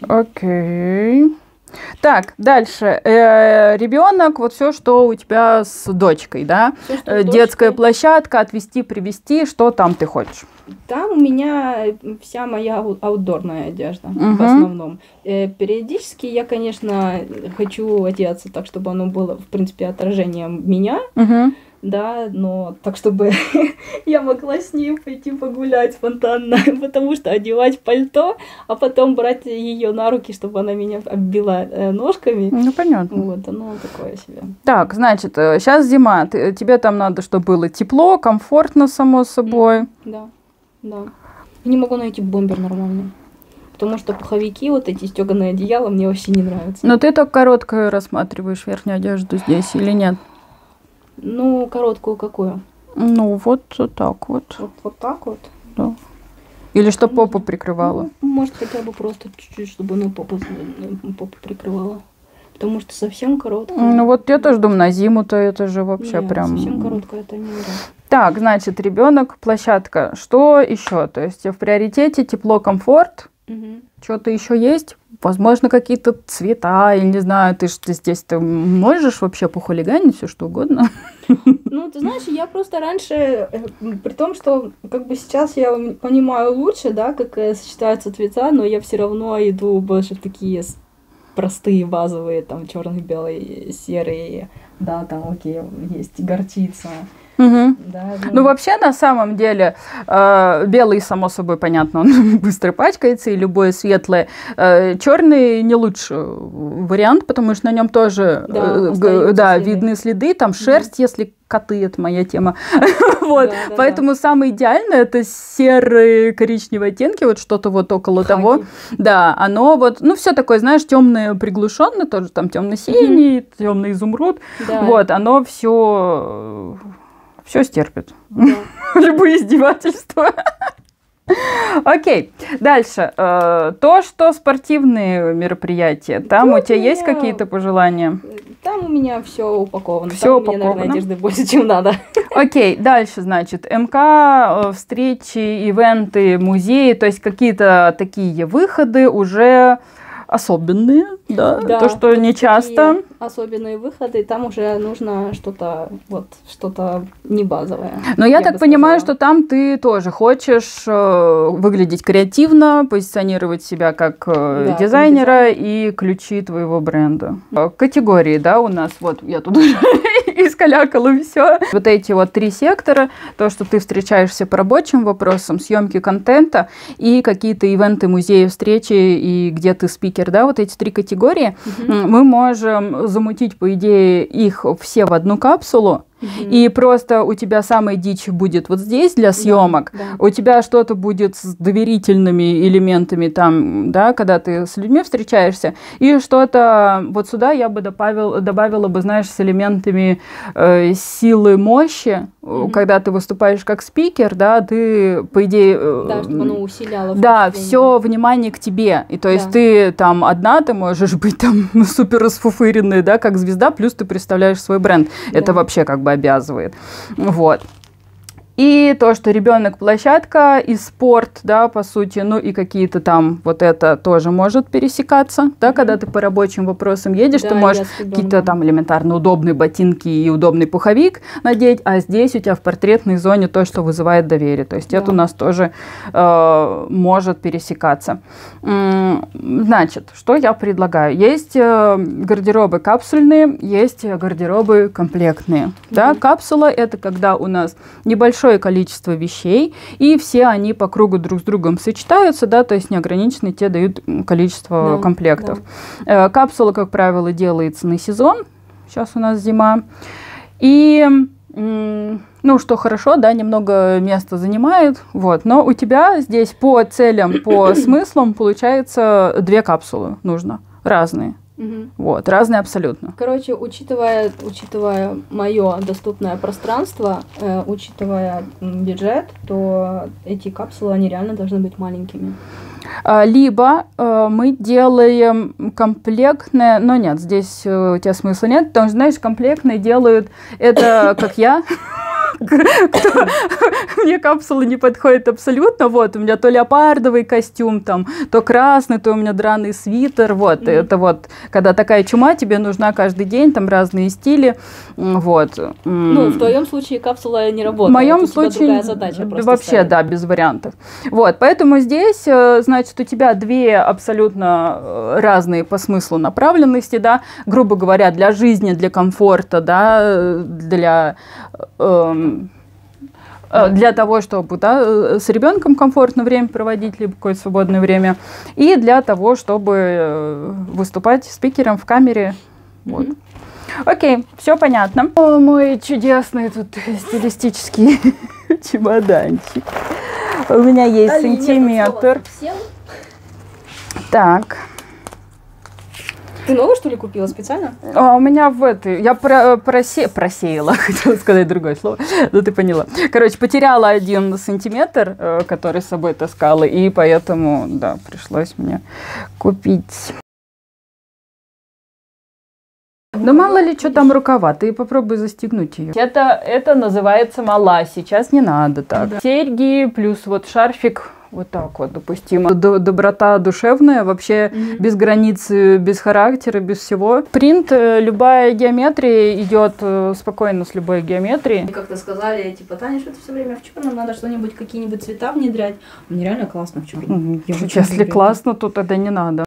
Окей. Так, дальше. Э, ребенок, вот все, что у тебя с дочкой, да? Всё, что с детская дочкой. Площадка, отвезти, привезти, что там ты хочешь? Там у меня вся моя аутдорная одежда, uh-huh. в основном. Э, периодически я, конечно, хочу одеться так, чтобы оно было, в принципе, отражением меня, uh-huh. да, но так, чтобы я могла с ней пойти погулять спонтанно, потому что одевать пальто, а потом брать ее на руки, чтобы она меня оббила э, ножками. Ну, понятно. Вот, оно такое себе. Так, значит, сейчас зима, ты, тебе там надо, чтобы было тепло, комфортно, само собой. Mm, да, да. Я не могу найти бомбер нормальный. Потому что пуховики, вот эти стёганые одеяла, мне вообще не нравятся. Но ты так короткую рассматриваешь верхнюю одежду здесь или нет? Ну, короткую какую? Ну, вот так вот. Вот, вот так вот? Да. Или что попу прикрывала? Ну, может, хотя бы просто чуть-чуть, чтобы оно попу, попу прикрывала. Потому что совсем короткая. Ну, вот я тоже думаю, на зиму-то это же вообще Нет, прям... совсем короткая, это не нравится. Так, значит, ребенок, площадка. Что еще? То есть в приоритете тепло, комфорт. Угу. Что-то еще есть? Возможно, какие-то цвета, я не знаю, ты что здесь ты можешь вообще похулиганить все что угодно? Ну, ты знаешь, я просто раньше, при том, что как бы сейчас я понимаю лучше, да, как сочетаются цвета, но я все равно иду больше в такие простые, базовые, там, черный, белый, серый, да, там, окей, есть горчица. Угу. Да, ну... ну, вообще, на самом деле, э, белый, само собой, понятно, он быстро пачкается, и любое светлое. Э, черный не лучший вариант, потому что на нем тоже да, э, г- да, следы. видны следы, там шерсть, угу. если коты, это моя тема. Вот, да, да, поэтому да. самое идеальное это серые коричневые оттенки, вот что-то вот около Хаки. того. Да, оно вот, ну, все такое, знаешь, темное, приглушенное, тоже там темно-синий, mm-hmm. темный изумруд. Да. Вот, оно все, все стерпит. Да. Любые издевательства. Окей, дальше. То, что спортивные мероприятия, там у тебя есть какие-то пожелания? Там у меня все упаковано. Все там упаковано. У меня, наверное, одежды больше, чем надо. Окей, дальше, значит, МК, встречи, ивенты, музеи, то есть какие-то такие выходы уже особенные, да, да то, что не часто. Особенные выходы, там уже нужно что-то, вот, что-то не базовое. Но я, я так понимаю, что там ты тоже хочешь э, выглядеть креативно, позиционировать себя как э, да, дизайнера и ключи твоего бренда. Категории, да, у нас, вот, я тут уже искалякала все. Вот эти вот три сектора, то, что ты встречаешься по рабочим вопросам, съемки контента и какие-то ивенты, музеи, встречи, и где ты спикер, да, вот эти три категории, mm-hmm. мы можем замутить, по идее, их все в одну капсулу. Mm-hmm. И просто у тебя самая дичь будет вот здесь для съемок, да, да. у тебя что-то будет с доверительными элементами там, да, когда ты с людьми встречаешься, и что-то вот сюда я бы добавил, добавила бы, знаешь, с элементами э, силы, мощи, mm-hmm. когда ты выступаешь как спикер, да, ты, по идее... Э, да, чтобы оно усиляло. Да, все внимание к тебе, и то есть да. ты там одна, ты можешь быть там супер расфуфыренной, да, как звезда, плюс ты представляешь свой бренд, да. это вообще как бы обязывает. Вот. И то, что ребенок площадка и спорт, да, по сути, ну и какие-то там, вот это тоже может пересекаться, да, mm-hmm. когда ты по рабочим вопросам едешь, да, ты можешь какие-то там элементарно удобные ботинки и удобный пуховик надеть, а здесь у тебя в портретной зоне то, что вызывает доверие, то есть да. это у нас тоже э, может пересекаться. Значит, что я предлагаю? Есть э, гардеробы капсульные, есть гардеробы комплектные, mm-hmm. да, капсула это когда у нас небольшой количество вещей, и все они по кругу друг с другом сочетаются, да, то есть неограниченные тебе дают количество да, комплектов. Да. Капсула, как правило, делается на сезон, сейчас у нас зима, и, ну, что хорошо, да, немного места занимает, вот, но у тебя здесь по целям, по смыслам, получается, две капсулы нужно, разные. Угу. Вот, разные абсолютно. Короче, учитывая, учитывая мое доступное пространство, э, учитывая бюджет, то эти капсулы, они реально должны быть маленькими. Либо э, мы делаем комплектное, но нет, здесь э, у тебя смысла нет, потому что, знаешь, комплектные делают это, как я. Мне капсулы не подходят абсолютно. Вот, у меня то леопардовый костюм, там, то красный, то у меня драный свитер. Вот, mm-hmm. это вот, когда такая чума, тебе нужна каждый день, там разные стили. Вот. Ну, в твоем случае капсула не работает. В моем случае задача вообще, стоит. Да, без вариантов. Вот, поэтому здесь, значит, у тебя две абсолютно разные по смыслу направленности, да, грубо говоря, для жизни, для комфорта, да, для... Эм, для того, чтобы да, с ребенком комфортно время проводить, либо какое-то свободное время, и для того, чтобы выступать спикером в камере. Mm-hmm. Вот. Окей, все понятно. О, мой чудесный тут стилистический чемоданчик. У меня есть а сантиметр. Так. Ты новый, что ли, купила специально? А, у меня в этой... Я про, просе, просеяла, хотела сказать другое слово, но ты поняла. Короче, потеряла один сантиметр, который с собой таскала, и поэтому, да, пришлось мне купить. Да мало ли, что там рукава, ты попробуй застегнуть ее. Это, это называется мала, сейчас не надо так. Да. Серьги плюс вот шарфик. Вот так вот допустимо. Доброта душевная, вообще mm-hmm. без границ, без характера, без всего. Принт, любая геометрия идет спокойно с любой геометрией. Как-то сказали, типа, Таня, что ты все время в черном, надо что-нибудь, какие-нибудь цвета внедрять. Мне реально классно в черном. Mm-hmm. Если классно, то тогда не надо.